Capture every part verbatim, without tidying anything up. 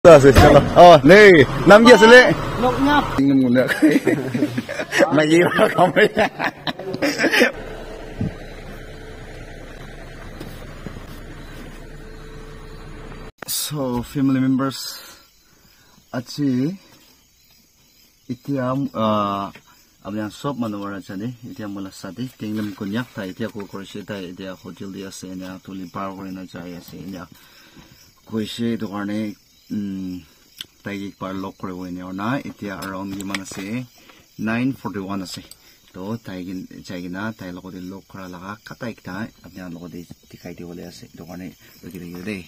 Rồi, oh, nih, nam kia sini. Noknya. Ingin muna. Mahirap kami. So, family members, aci, itiam, ah, abang shop mana orang cani, itiam mula sadi, tinggal kunyak, tay itiam aku kursi tay itiam hotel dia senya, tuli par korina jaya senya, kursi itu karena taigi par lock kore hoine ona itia around gimana se nine forty-one ase to taigi chaigina tai logode lock kora laga kata ekta apna logode dikhai di bole ase to kane rugire de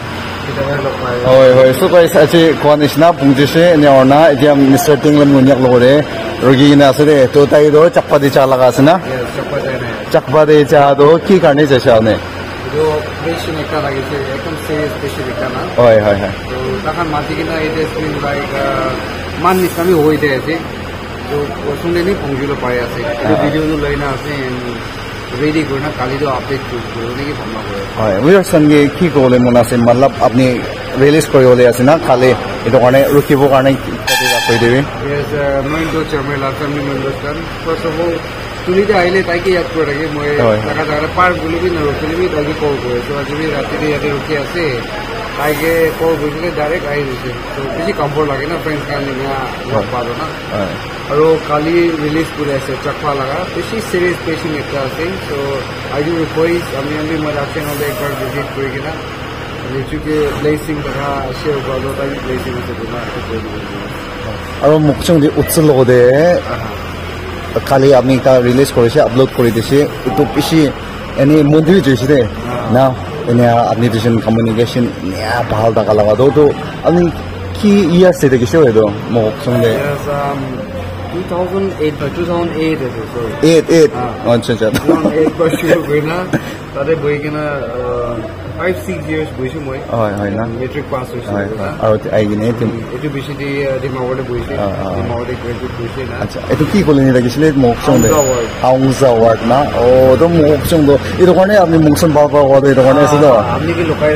oi oi so guys achi konisna pungjise ne ona itia Mister Tinglam munyak logode rugina ase de to tai do chakpa di cha laga ase na chakpa de ne chakpa de cha do ki karne cha ne जो patient एकता लगे थे एकदम serious patient एकता ना ओए हाय हाय तो तखन माथि किना इटे स्क्रीन लाइक मान निस्कामी होई दे थे तो सुनले नि पहुंजिलो पाए आसे तो भिडियो नु लैना आसे रेडी गर्न काली तो अपडेट करने की भावना हो हाय वी आर संगे की कोले मना से मतलब अपनी रिलीज करियोले आसे ना खाली एतो काने रुकिबो काने कति कइ देबे यस नोइन दो चरमे last time members kan first of all तुलिते आइले ताकि याद करगे মই জায়গা জায়গা পার গুলিবি না রুকিবি তাকে কল করে তো আজি রাতে ইয়াতে রুকি আছে তাইকে কল বুঝলে ডাইরেক্ট আই দিছে তো বেশি কমফর্ট লাগে না ফ্রেন্ডস কানে না লগ পাবো না আর কালি রিলিজ করে আছে চাকপা লাগা বেশি সিরিয়াস পেশেন্ট একটা আছে তো আই ডু রিকোয়েস্ট আমি আমি মই রাখছেন হলে একবার ভিজিট করে কিনা নিচুকে ব্লেসিং দেখা শেয়ার করলো তাই ব্লেসিং আছে তোমরা একটু করে দিও আর মুখচং দি উৎসল লগদে খালি আমি তা রিলিজ করেছে আপলোড করে দিছে একটু বেশি এনে মন্দির জইছে দে না এনে আপনি দিছেন কমিউনিকেশন নিয়া ভাল টাকা লাগা তো তো আপনি কি ইয়ার সে দেখিছে এদো মোক সঙ্গে two thousand eight two thousand eight আছে সরি eight eight আচ্ছা আচ্ছা eight বার শুরু কইনা তাতে বই কিনা five six years বইছো মই হয় হয় না মেট্রিক পাস হইছে আর আই গিনে তুমি এটু বেশি দি দিমাগতে বইছে দিমাগতে গ্রাজুয়েট বইছে না আচ্ছা এটু কি কইলেনি দেখিছিলে মোক সঙ্গে হাউংজা ওয়ার্ড না ও তো মোক সঙ্গে এটো কারণে আপনি মুকসন পাওয়া পাওয়া এটো কারণে আছে তো আপনি কি লোকাই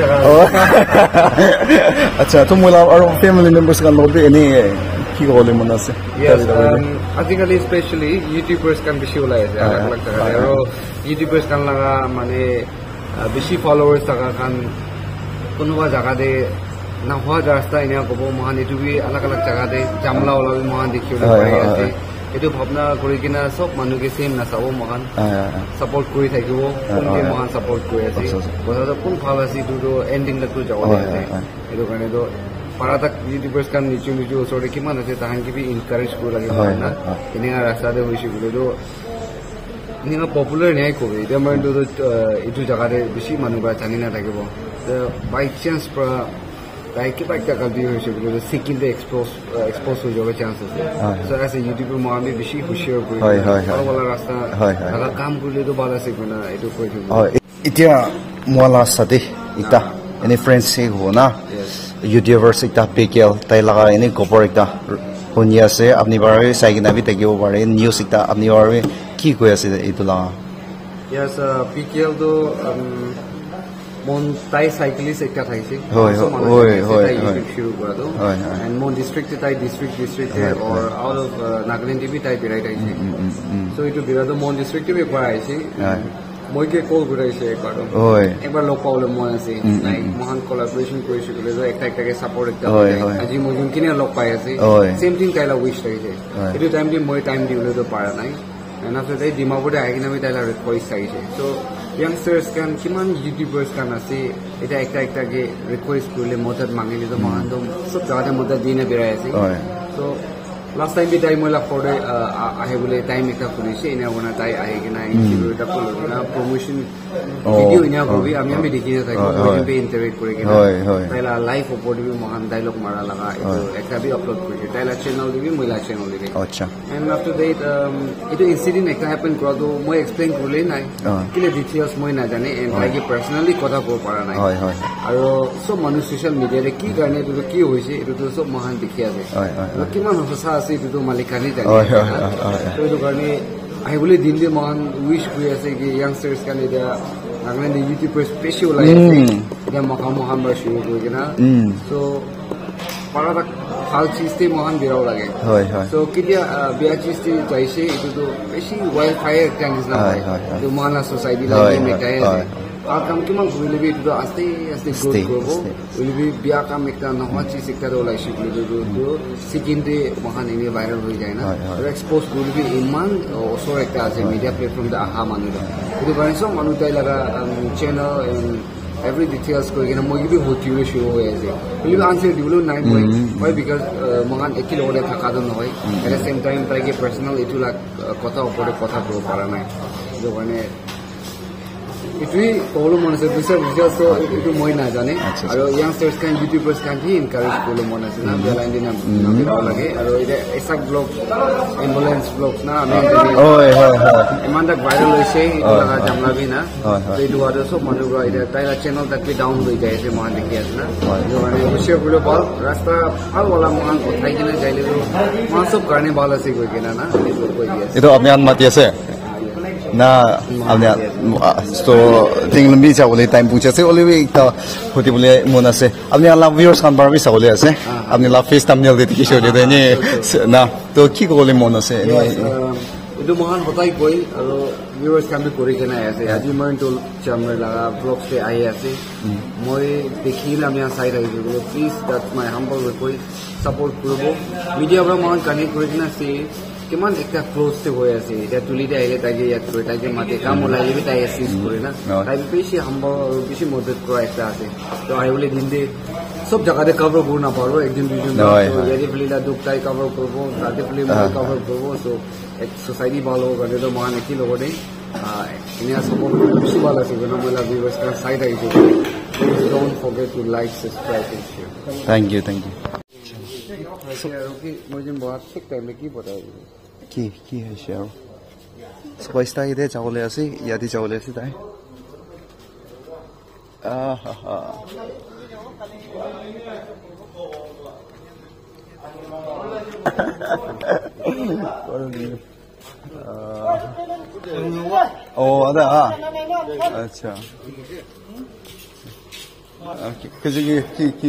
আচ্ছা তো মোলা আর ফ্যামিলি মেম্বারস কান লবে এনে কি কইলে মন আছে yes আজিকালি স্পেশালি ইউটিউবার্স কান বেশি ওলাই আছে আলাদা আলাদা জায়গা আর ইউটিউবার্স কান লাগা মানে বেশি ফলোয়ার্স থাকা কান কোনোবা জায়গাতে না হওয়া রাস্তা এনে কব মহান এটু বি আলাদা আলাদা জায়গাতে জামলা ওলাবি মহান দেখিব পাই আছে এটু ভাবনা কৰি কিনা সব মানুহে সেম না চাব মহান সাপোর্ট কৰি থাকিব কোনকে মহান সাপোর্ট কৰি আছে কথা কোন ভাল আছে দুটো এন্ডিং লাগতো যাব আছে এটো কাৰণে তো পারাতাক ইউটিউবার্স কান নিচু নিচু ওচরে কিমান আছে তাহান কি বি এনকারেজ কৰি লাগিব না এনে ৰাস্তাতে হৈছি বলে তো নিনা পপুলার নাই কবি এটা মই তো ইটু জায়গাতে বেশি মানুহ বা জানি না থাকিব বাই চান্স তাই কিবা একটা গালি হয়েছে বলে সিকিমে এক্সপোজ এক্সপোজ হয়ে যাওয়ার চান্স আছে সো এস ইউটিউবের আমি বেশি খুশি হয়ে পড়ি হয় হয় হয় বলা রাস্তা আগা কাম করলে তো ভালো আছে না এটু কই দিব ইতিয়া মোলা সাথে ইতা এনি ফ্রেন্ডস সে হো না ইউটিউবার্স ইতা পিকেল তাই লাগা এনি গোবর ইতা শুনি আছে আপনি বারে চাইকিনা বি থাকিব পাৰে নিউজ ইতা আপনি বারে কি কই আছে এইটো লাগা ইয়াস পিকেল তো মন তাই সাইক্লিস্ট একটা থাইছে হয় হয় হয় হয় শুরু করা তো এন্ড মন ডিস্ট্রিক্ট তাই district district or out of Nagaland TV তাই বেরাই আইছে সো ইটো বিরাদ মন ডিস্ট্রিক্ট টিভি পড়া আইছে মইকে কল করাইছে একবার হয় একবার লোক পাওলে মন আছে লাইক মহান কোলাবোরেশন করেছে বলে তো একটা একটাকে সাপোর্ট একটা আজি মই যোন কিনে লোক পাই আছে সেম থিং তাইলা উইশ রাইছে ইটো টাইম দি মই টাইম দিলে তো পারা নাই and after that dimagode agina mi taila request aise so youngsters kan kiman youtubers kan ase eta ekta ekta ge request korle modad mangile to mahan to sob jagate modad dine berai ase so last time bi time moila for ahe bole time ekta korise ina ona tai ahe kina interview ta kolona promotion video ina gobi ami ami dikhina thaki moi be interact kore kina taila live upload bi mahan dialogue mara laga ekta bi upload kore taila channel bi moila channel dibe acha and after that um it incident ekta happen kora to moi explain korle nai kile details moi na jane and like personally kotha ko para nai hoy hoy aro sob manu social media re ki karne to ki hoise eto to sob mahan dikhi ase kiman hosa ase eto to malikani jane to eto karne I believe India man wish we as a youngsters can either Nagan the YouTubers special like the Makam Muhammad show, so para tak hal cheese te mohan dirao lage hoy hoy so kidia bia cheese te jaise itu to beshi wildfire kan is na hoy hoy to mana society la me kai আর কাম কিমান কৰিলে B তো আস্তে আস্তে growth করব will be বিয়া কাম একটা নহা চিজ একটা ওলাই শিখলে তো তো সিকিমতে মহান এনে ভাইরাল হয়ে যায় না আর এক্সপোজ করলে বি ইমান ওসর একটা আছে মিডিয়া প্ল্যাটফর্ম দা আহা মানুষ কিন্তু বানিস মানুষ তাই লাগা channel and every details ko gina mogi bi hoti ule shuru hoye ase believe answer dibulo nine point why because mohan ekil ore thaka don hoy at the same time tai ke personal itu la kotha opore kotha pro para nai jo bane itui polo mone se bisa bisa so itu moi na jane aro youngsters kan youtubers kan hi encourage polo mone se na belain din na biraw lage aro ide exact vlog ambulance vlogs na ame hoy hoy hoy iman tak viral hoise itu laga jamla bi na so itu ado so manu ro ide tai la channel tak bi down hoi jai se mohan dekhi as na jo mane ushe gulo bol rasta al wala mohan kothai kina jaile ro mohan sob karne wala se koi kina na itu koi yes itu apne an mati ase na apne so tinglam bi chawle time pucha se ole wi ta hoti bole mona se apne la viewers kan bar bi sawle ase apne la face thumbnail de ki show de ni na to ki ko le mona se itu mohan hotai koi aro viewers kan bi kori kena ase aji moi to chamre laga vlog se ai ase moi dekhilam ya sai rahi jo please that's my humble request support korbo media bra mohan connect kori kena se কিমান একটা close তে হয়ে আছে এটা তুলিতে আইলে তাকে ইয়াদ করে তাকে মাতে কাম ওলাইলে বি তাই অ্যাসিস্ট করে না তাই বেশি হাম্বল বেশি মদত করা একটা আছে তো আই বলে দিন দে সব জায়গাতে কভার করব না পারবো একদিন দুইদিন ইয়াদি ফ্লিলা দুক তাই কভার করব তাতে ফিল্ম কভার করব সো এক সোসাইটি ভালো করে তো মান কি লোক নেই ইনিয়া সাপোর্ট বেশি ভালো আছে না মোলা ভিউয়ার্স কা সাইড আইছে don't forget to like subscribe and share thank you thank you কি মজিন বহুত ঠিক টাইমে কি বতাই কি কি হইছে আৰু স্পাইসটা ইদে চাওলে আছে ইয়াদি চাওলে আছে তাই আহা হা ও আদা আচ্ছা কি কি কি কি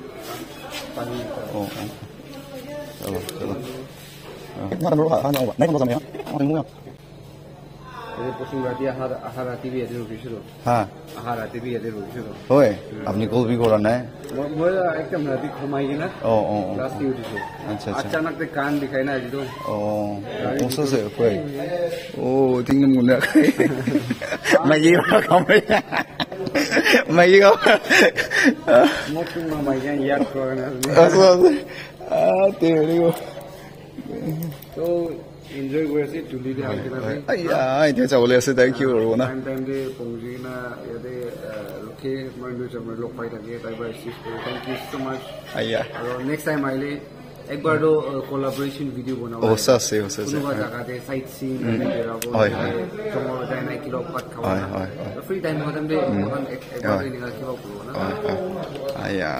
어, 어. 잡아, 잡아. 나는 놀러 가. 나 오바. 내가 뭐잖아요? 아, 뭐야? ये पसंद राती आहार आहार राती भी ऐसे रुकी शुरू हाँ आहार राती भी ऐसे रुकी शुरू होए अपनी कॉल भी करा ना है मोला एकदम राती घुमाएगी ना ओ ओ लास्ट यूज से अच्छा अच्छा अचानक से कान दिखाई ना जितो ओ ओसो से होए ओ tingin muna मैं ये काम है मैं ये काम मौसम में मैं क्या याद करना अच्छा ah तेरे को तो enjoy करते चुली दे आके ना अय्या इधर चावले ऐसे thank you और वो ना टाइम टाइम दे पहुंची ना ये दे रुके मंडू जब मैं लोग फाइट आगे type bye six thank you so much अय्या और नेक्स्ट टाइम आइले एक बार तो कोलैबोरेशन वीडियो बनाओ ओ ससे ओ ससे उनका जगह दे साइट सीन मेरा वो हाय हाय जो जाए ना किलो पट खाओ हाय हाय तो फ्री टाइम में दे अपन एक एक बार निकाल के वो ना अय्या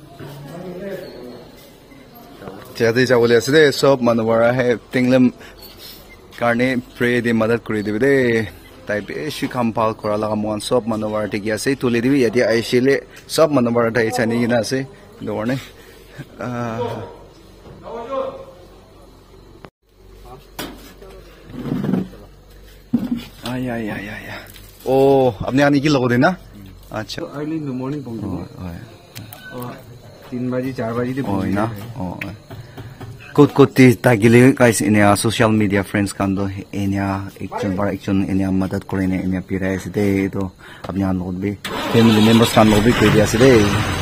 jadi jawole aside sob manwara hai tinglam karne pray de madad kuri dibe de tai beshi kampal kora laga mon sob manwara te gi ase tuli dibe yadi aishile sob manwara dai chani gina ase dorne ay ay ay ay oh apne ani ki logo de na acha early in the morning pong तीन बजे चार बजे दे oh na oh Kut kuti tagili guys inya social media friends kando inya ekchon bar ekchon inya madad korine inya pirai side to apni an log bhi family members kan log bhi koi dia side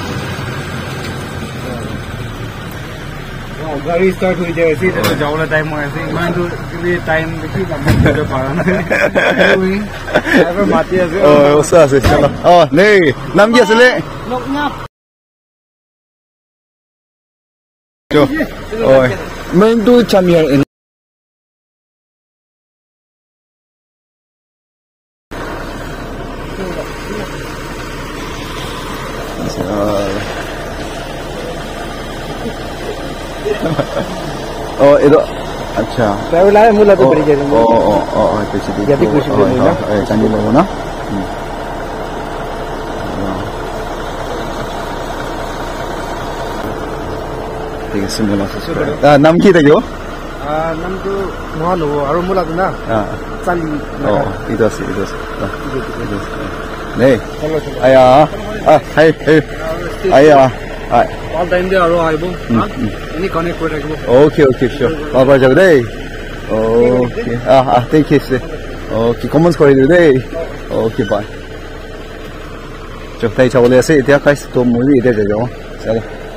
गाड़ी start हुई जाए ऐसे तो जाओला time हो ऐसे मैं तो ये टाइम देखी कब तो पारा ना अगर माती ऐसे ओ ओसा से चलो ओ ले नाम क्या से ले लोकना Yo, oi, main tu champion in. Oh, itu, अच्छा. Saya ulah mula tu beri jadi. Oh, oh, oh, oh, itu sih. Jadi kursi dulu na. Eh, candi dulu na. ঠিক আছে মই সাবস্ক্ৰাইব নাম কি থাকিব নামটো মহান হ'ব আৰু মোৰ লাগে না চালি অ এইটো আছে এইটো আছে নেই আয়া হাই হাই আয়া অল টাইম দে আৰু আহিব এনি কানেক্ট কৰি থাকিব ওকে ওকে শিওৰ বাবা যাব দেই ওকে আহ আহ ঠিক আছে ওকে কমেন্টছ কৰি দিও দেই ওকে বাই চল তাই চাবলৈ আছে এতিয়া খাইছ তো মই এতিয়া যাওঁ চল